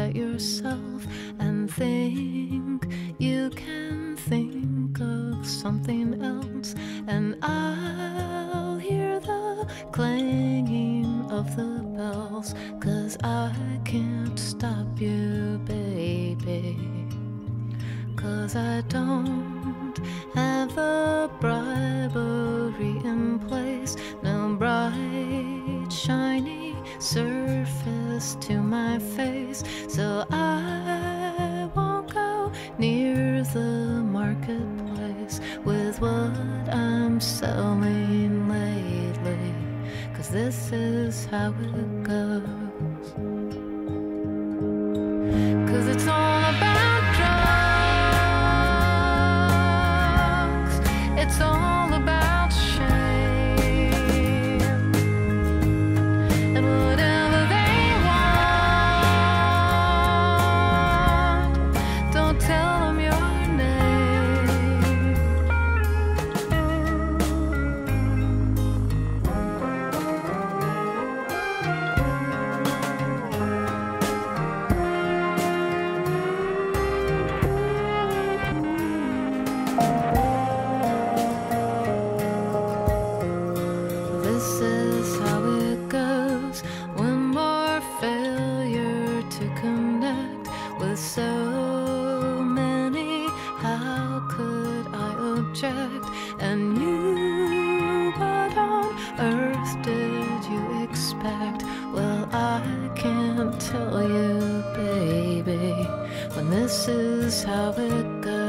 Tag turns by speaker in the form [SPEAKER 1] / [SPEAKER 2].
[SPEAKER 1] at yourself and think you can think of something else, and I'll hear the clanging of the bells, 'cause I can't stop you, baby, 'cause I don't have the bribery in place, no bright shiny surface to my face, so I won't go near the marketplace with what I'm selling lately, 'cause this is how it goes. 'Cause it's all about drugs, it's all about shame, and whatever they want, don't tell them your name. This is how it goes when more failure to connect with so many. How could I object? And you, what on earth did you expect? Well, I can't tell you, baby, when this is how it goes.